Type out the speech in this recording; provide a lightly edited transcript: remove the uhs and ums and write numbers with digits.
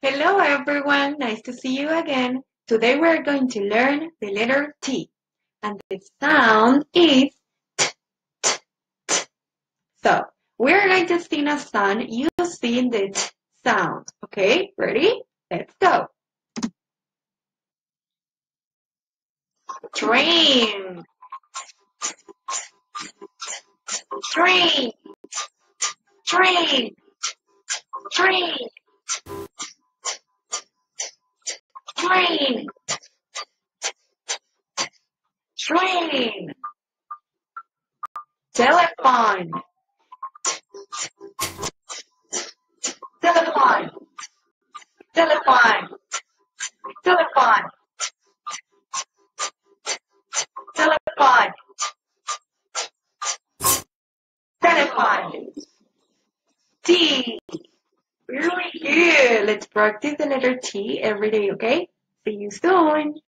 Hello everyone, nice to see you again. Today we're going to learn the letter T and the sound is T, T, T. So we're going to sing a song using the T sound. Okay, ready? Let's go. Train, train, train, train, train, train. Telephone, telephone, telephone, telephone, telephone, telephone. T. Really good. Let's practice the letter T every day, okay? See you soon.